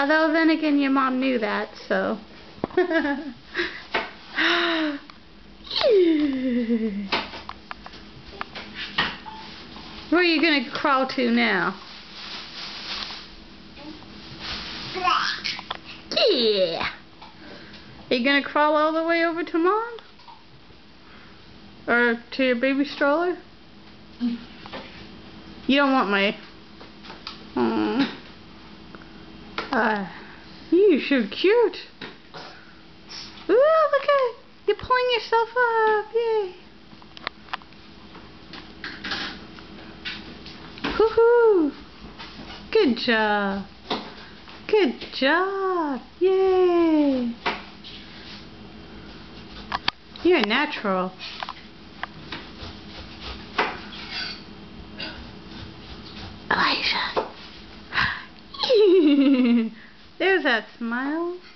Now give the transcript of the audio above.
Although then again, your mom knew that, so. Where are you gonna crawl to now? Yeah. Are you gonna crawl all the way over to Mom? Or to your baby stroller? You don't want my... You're so cute. Ooh, look at it. You're pulling yourself up. Yay. Woohoo. Good job. Good job. Yay. You're a natural. Elijah. There's that smile.